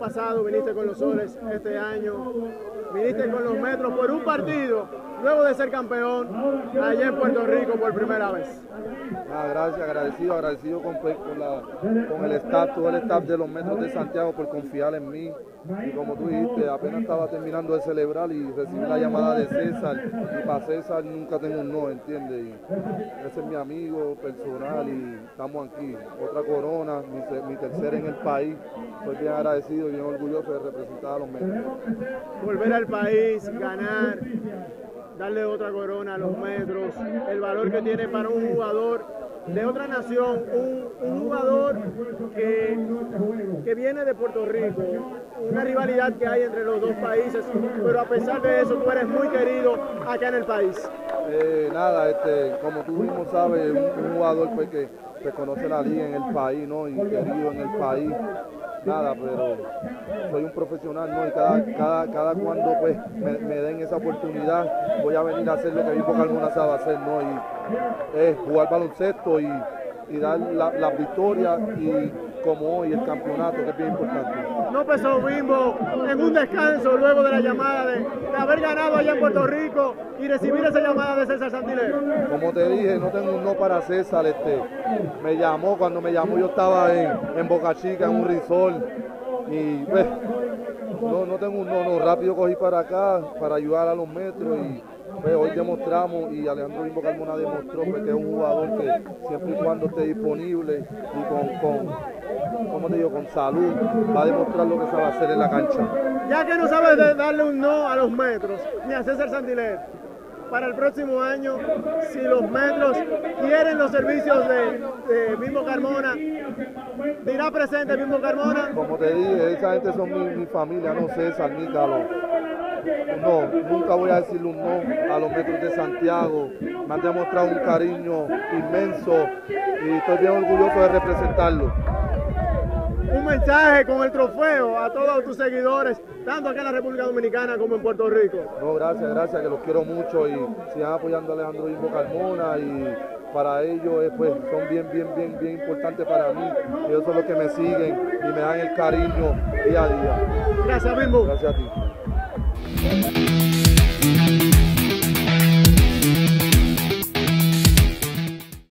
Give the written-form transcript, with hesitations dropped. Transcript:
pasado viniste con los Soles, este año viniste con los Metros por un partido, luego de ser campeón allá en Puerto Rico por primera vez. Gracias, agradecido con el staff, todo el staff de los Metros de Santiago por confiar en mí. Y como tú dijiste, apenas estaba terminando de celebrar y recibí la llamada de César. Y para César nunca tengo un no, ¿entiendes? Y ese es mi amigo personal y estamos aquí. Otra corona, mi tercera en el país. Estoy bien agradecido y bien orgulloso de representar a los Metros. Volver al país, ganar, darle otra corona a los Metros, el valor que tiene para un jugador de otra nación, un jugador que viene de Puerto Rico, una rivalidad que hay entre los dos países, pero a pesar de eso tú eres muy querido acá en el país. Como tú mismo sabes, un jugador pues, que conoce la liga en el país, ¿no? Y querido en el país. Pero soy un profesional, ¿no? Y cada cuando pues me den esa oportunidad voy a venir a hacer lo que Bimbo Carmona sabe hacer, ¿no? Y es jugar baloncesto y dar las victorias y como hoy el campeonato, que es bien importante. ¿No pensó Bimbo en un descanso luego de la llamada de haber ganado allá en Puerto Rico y recibir esa llamada de César Santiler? Como te dije, no tengo un no para César. Me llamó, cuando me llamó yo estaba en Boca Chica, en un resort, y pues, no tengo un no, rápido cogí para acá para ayudar a los Metros y pues, hoy demostramos y Alejandro Bimbo Carmona demostró pues, que es un jugador que siempre y cuando esté disponible y con salud va a demostrar lo que sabe hacer en la cancha. Ya que no sabes darle un no a los Metros ni a César Santiler, para el próximo año, si los Metros quieren los servicios de Bimbo Carmona, ¿dirá presente Bimbo Carmona? Como te dije, esa gente son mi familia, no César, ni Carlos. No, nunca voy a decirle un no a los Metros de Santiago. Me han demostrado un cariño inmenso y estoy bien orgulloso de representarlo. Un mensaje con el trofeo a todos tus seguidores, tanto acá en la República Dominicana como en Puerto Rico. No, gracias, que los quiero mucho y sigan apoyando a Alejandro Bimbo Carmona y para ellos pues, son bien importantes para mí. Ellos son los que me siguen y me dan el cariño día a día. Gracias, Bimbo. Gracias a ti.